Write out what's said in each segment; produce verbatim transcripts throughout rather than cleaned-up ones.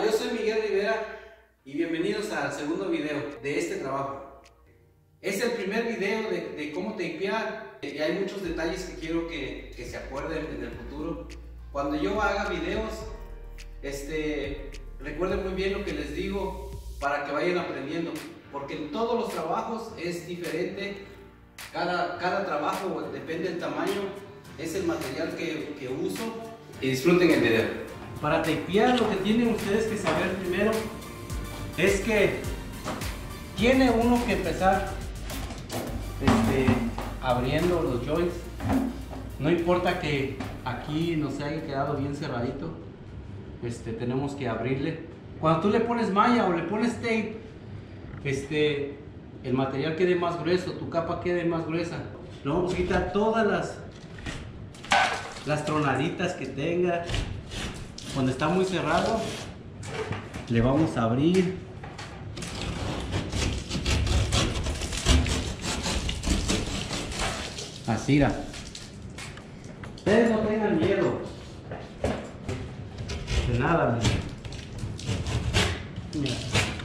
Hola, yo soy Miguel Rivera y bienvenidos al segundo video de este trabajo. Es el primer video de, de cómo tapear y hay muchos detalles que quiero que, que se acuerden en el futuro. Cuando yo haga videos, este, recuerden muy bien lo que les digo para que vayan aprendiendo, porque en todos los trabajos es diferente. Cada, cada trabajo depende del tamaño, es el material que, que uso. Y disfruten el video. Para tapear, lo que tienen ustedes que saber primero es que tiene uno que empezar este, abriendo los joints. No importa que aquí nos haya quedado bien cerradito, este, tenemos que abrirle. Cuando tú le pones malla o le pones tape, este, el material quede más grueso, tu capa quede más gruesa. Luego vamos a quitar todas las, las tronaditas que tenga. Cuando está muy cerrado, le vamos a abrir. Así, mira. Ustedes no tengan miedo de nada, mira. Mira.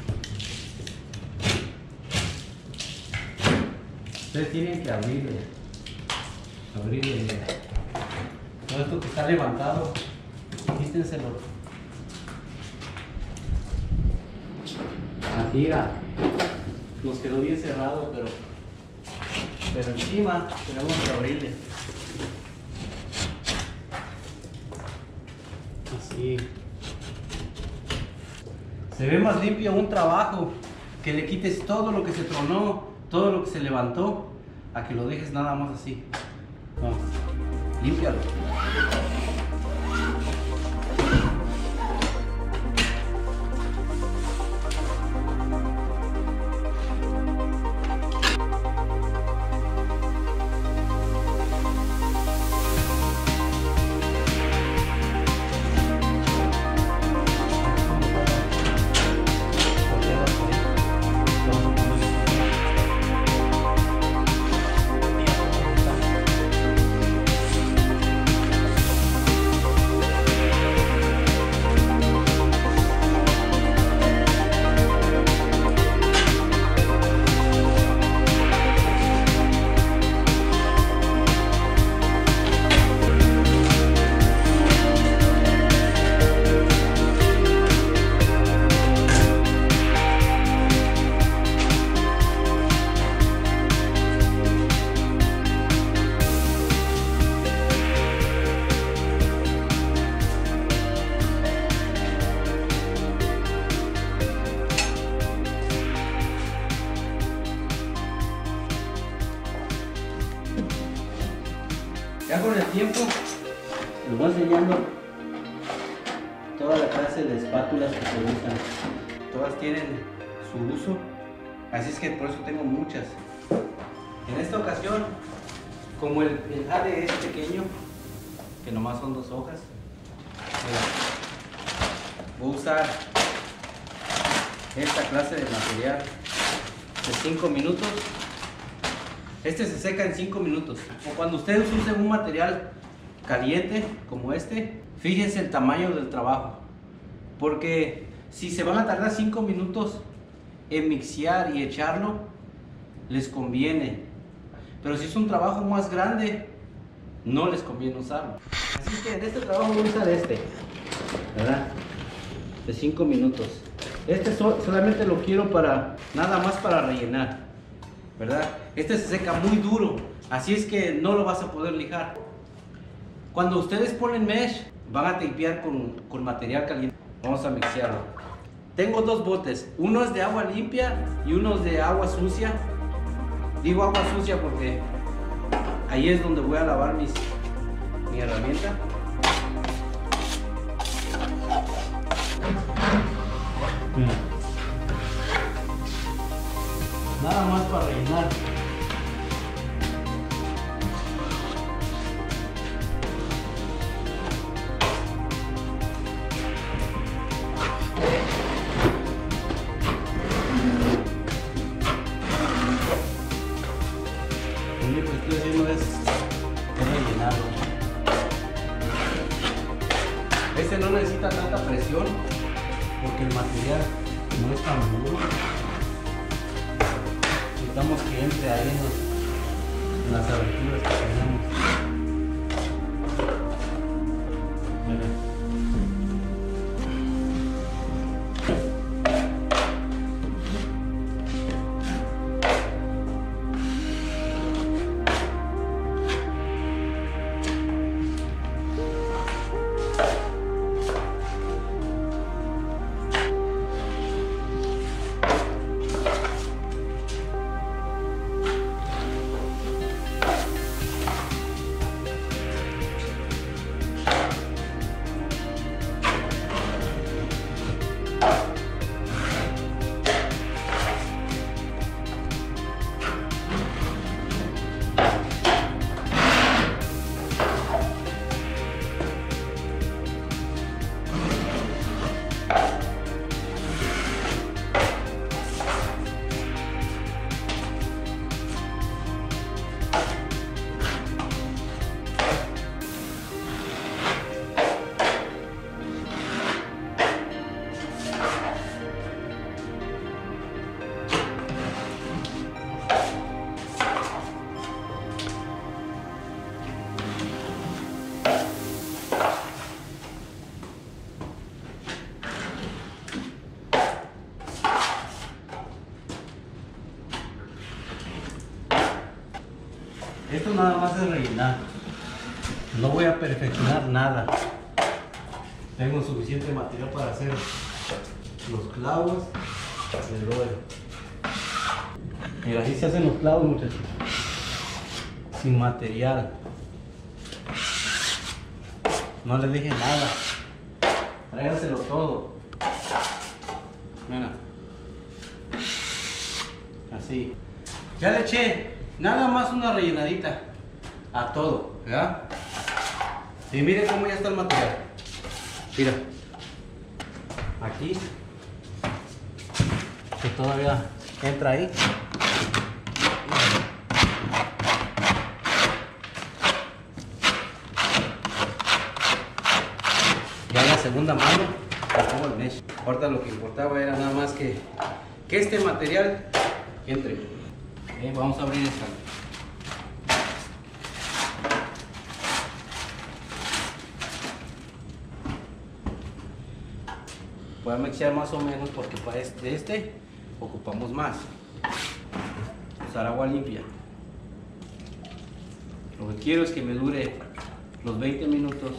Ustedes tienen que abrirle. Abrirle, mira. Todo esto que está levantado, quítenselo. Así, mira. Nos quedó bien cerrado, pero pero encima tenemos que abrirle. Así. Se ve más limpio un trabajo que le quites todo lo que se tronó, todo lo que se levantó, a que lo dejes nada más así. Vamos, límpialo. Ya con el tiempo les voy enseñando toda la clase de espátulas que se usan. Todas tienen su uso, así es que por eso tengo muchas. En esta ocasión, como el, el jade es pequeño, que nomás son dos hojas, voy a usar esta clase de material de cinco minutos. Este se seca en cinco minutos. O cuando ustedes usen un material caliente como este, fíjense el tamaño del trabajo, porque si se van a tardar cinco minutos en mixear y echarlo, les conviene. Pero si es un trabajo más grande, no les conviene usarlo. Así que en este trabajo voy a usar este, ¿verdad? De cinco minutos. Este so solamente lo quiero para, nada más para rellenar, ¿verdad? Este se seca muy duro, así es que no lo vas a poder lijar. Cuando ustedes ponen mesh, van a tapear con, con material caliente. Vamos a mixearlo. Tengo dos botes, uno es de agua limpia y uno es de agua sucia. Digo agua sucia porque ahí es donde voy a lavar mis, mi herramienta. Mira. Nada más para rellenar. Lo único que estoy haciendo es rellenarlo. Este no necesita tanta presión. porque el material no es tan duro. Necesitamos que entre ahí en, los, en las aberturas que tenemos. Mira. Esto nada más es rellenar. No voy a perfeccionar nada. Tengo suficiente material para hacer los clavos del rollo. Mira, así se hacen los clavos, muchachos. Sin material. No les dije nada. Tráiganselo todo. Mira. Así. Ya le eché nada más una rellenadita a todo, ¿verdad? Y miren cómo ya está el material. Mira. Aquí. Que todavía entra ahí. Ya en la segunda mano le pongo el mesh. Ahorita lo que importaba era nada más que, que este material entre. Okay, vamos a abrir esta. Voy a mixear más o menos porque para este, este ocupamos más. Usar agua limpia. Lo que quiero es que me dure los veinte minutos.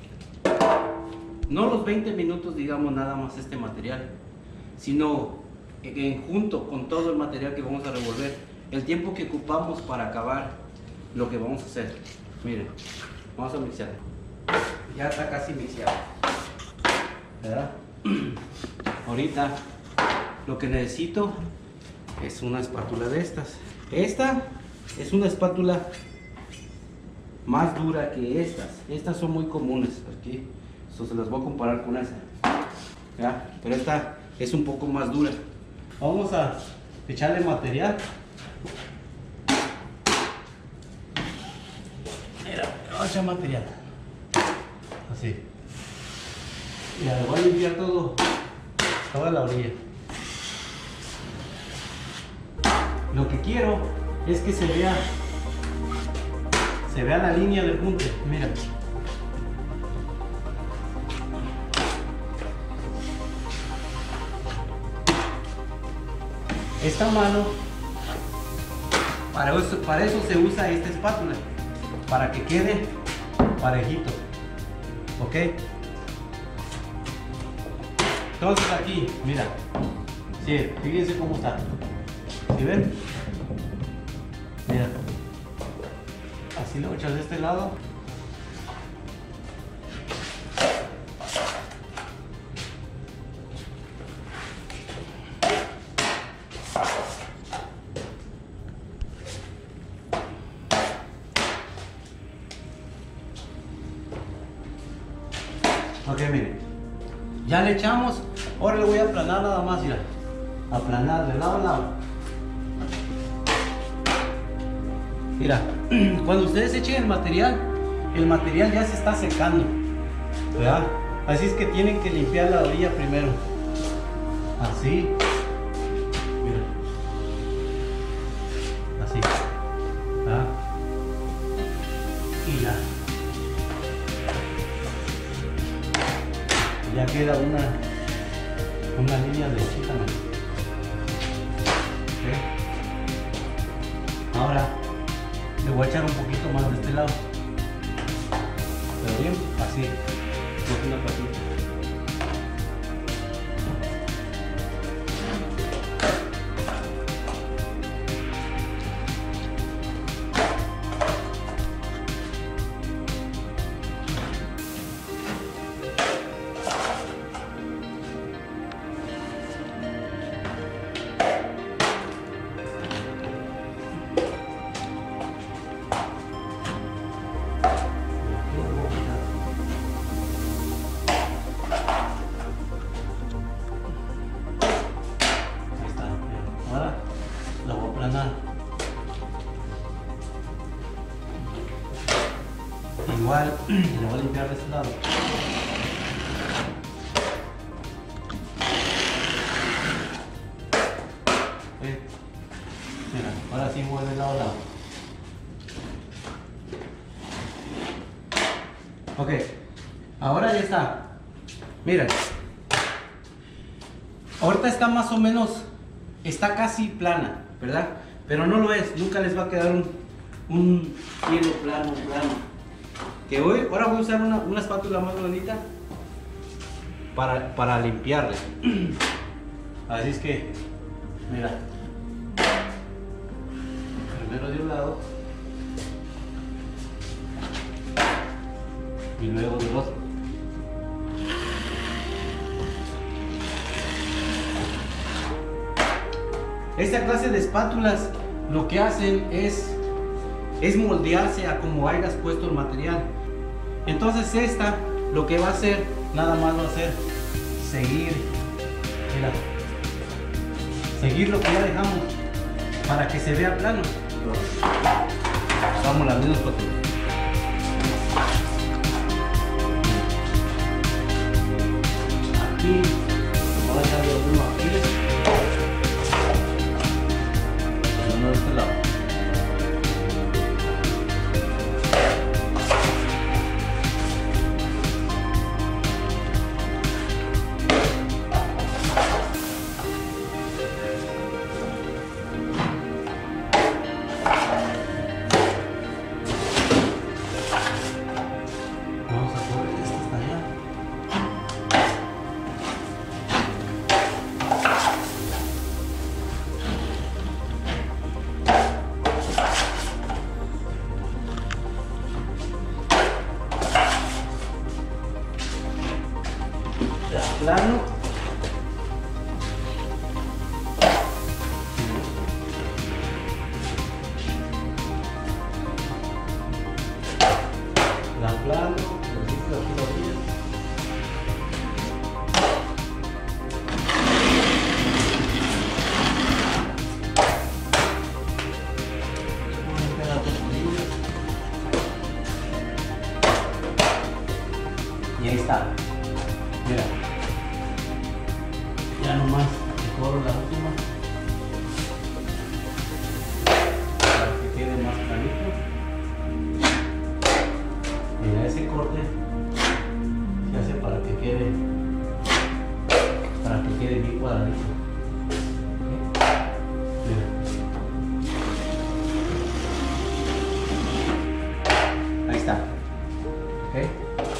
No los veinte minutos, digamos, nada más este material, sino en junto con todo el material que vamos a revolver, el tiempo que ocupamos para acabar lo que vamos a hacer. Miren, vamos a mixear. Ya está casi mixeado, ¿verdad? Ahorita lo que necesito es una espátula de estas. Esta es una espátula más dura que estas. Estas son muy comunes aquí. Eso se las voy a comparar con esa. ¿Ya? Pero esta es un poco más dura. Vamos a echarle material. Mira, vamos a echar material. Así. Mira, le voy a limpiar todo, toda la orilla. Lo que quiero es que se vea, se vea la línea del punte. Mira. Esta mano, para eso, para eso se usa esta espátula, para que quede parejito. ¿Ok? Entonces aquí, mira, sí, fíjense cómo está. ¿Sí ven? Mira, así lo echas de este lado. Ok, miren, ya le echamos. Ahora le voy a aplanar nada más, mira, aplanar de lado a lado. Mira, cuando ustedes echen el material, el material ya se está secando, ¿verdad? Así es que tienen que limpiar la orilla primero. así, mira, así, ¿ah? Y ya, ya queda una, una línea derechita. ¿Okay? Ahora le voy a echar un poquito más de este lado, pero bien, así, con una patita. Igual le voy a limpiar de este lado. ¿Eh? Mira, ahora sí mueve de lado a lado. Ok, ahora ya está. Mira, ahorita está más o menos, está casi plana, ¿verdad? Pero no lo es, nunca les va a quedar un, un hielo plano, plano. Que hoy, ahora voy a usar una, una espátula más bonita para, para limpiarle. Así es que, mira, primero de un lado y luego del otro. Esta clase de espátulas lo que hacen es, es moldearse a como hayas puesto el material. Entonces esta lo que va a hacer, nada más va a hacer seguir, mira, seguir lo que ya dejamos para que se vea plano. Usamos las mismas proteínas. Aquí, vamos a echarle uno aquí, uno de este lado. Plano. La plano, necesito aquí la orilla. Y ahí está. Mira. Ya nomás te corro la última para que quede más planito. Mira, ese corte se hace para que quede para que quede bien cuadradito. Mira. Ahí está. ¿Okay?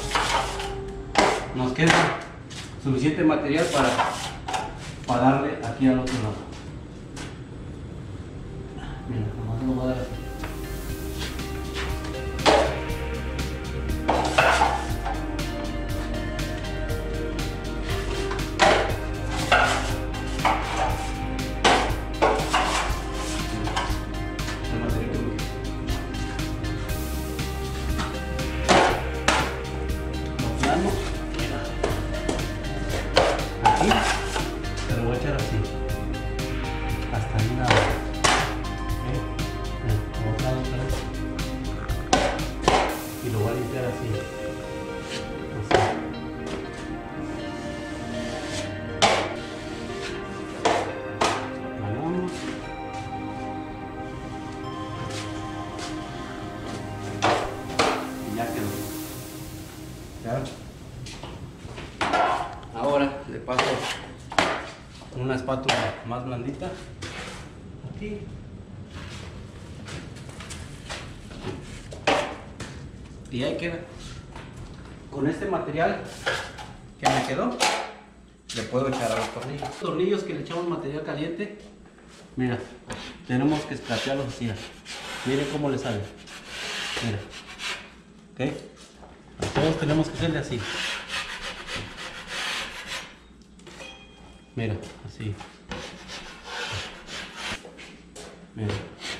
Nos queda suficiente material para para darle aquí al otro lado. Mira, nomás lo voy a dar así. Lo plano, mira. Aquí. Te lo voy a echar así hasta ahí nada. ¿Eh? le paso una espátula más blandita aquí. Y ahí queda. Con este material que me quedó, le puedo echar a los tornillos. Los tornillos que le echamos material caliente, mira, tenemos que escrapearlos así. Miren cómo le sale. Mira. ¿Ok? A todos tenemos que hacerle así. Mira, así. Mira.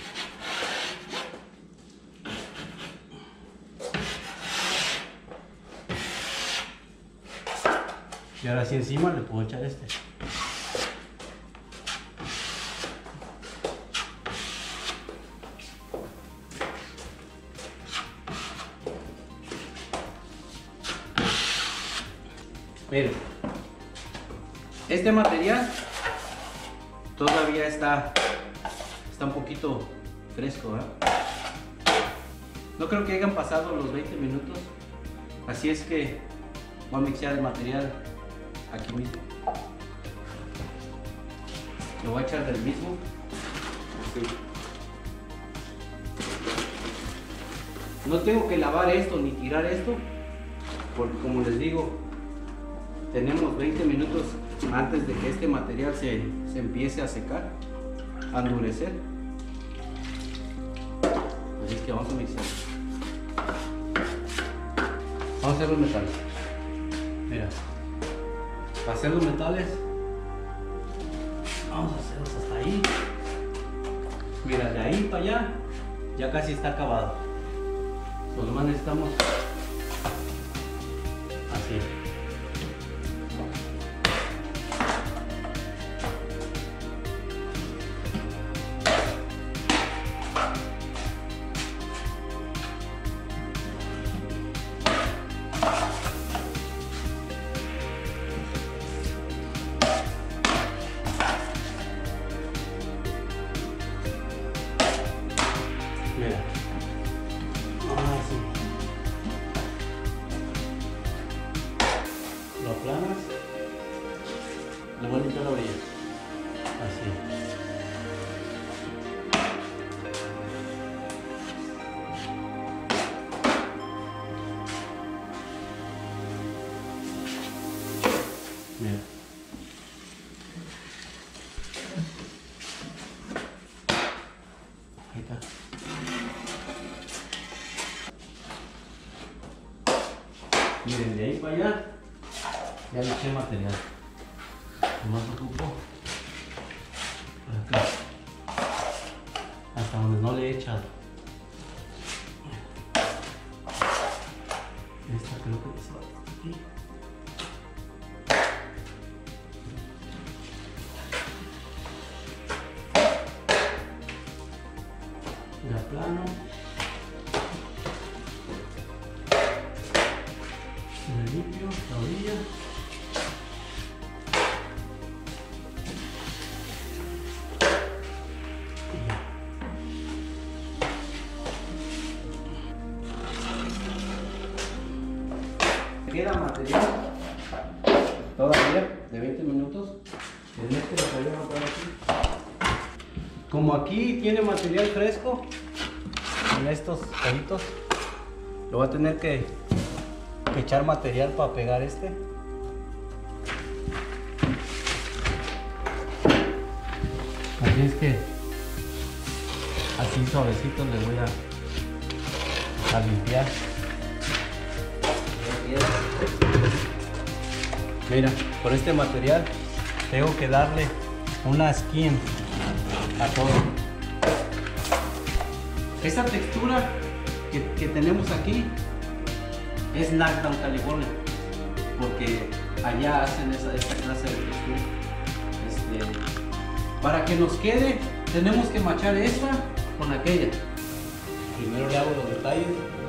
Y ahora sí encima le puedo echar este. Miren, este material todavía está, está un poquito fresco, ¿eh? No creo que hayan pasado los veinte minutos, así es que voy a mixear el material aquí mismo. Lo voy a echar del mismo. Así. No tengo que lavar esto ni tirar esto, porque como les digo, tenemos veinte minutos antes de que este material se, se empiece a secar, a endurecer. Así es que vamos a mixear. Vamos a hacer los metales. Mira, para hacer los metales, vamos a hacerlos hasta ahí. Mira, de ahí para allá, ya casi está acabado. Pues nomás necesitamos así. Mira, ahora sí, lo aplanas, le voy a limpiar la orilla, así. Mira. Ahí está. Miren, de ahí para allá ya le eché material. Nomás ocupo por acá, hasta donde no le he echado. Esta creo que se va hasta aquí. Ya plano. Le limpio la orilla. Y ya. Queda material todavía de veinte minutos. En este lo voy a poner aquí. Como aquí tiene material fresco, en estos cajitos, lo voy a tener que que echar material para pegar este. Así es que así suavecito le voy a, a limpiar. Mira, por este material tengo que darle una skin a todo. Esta textura que, que tenemos aquí es Knockdown, California, porque allá hacen esa, esta clase de textura. Este, para que nos quede, tenemos que machar esta con aquella. Primero le hago los detalles.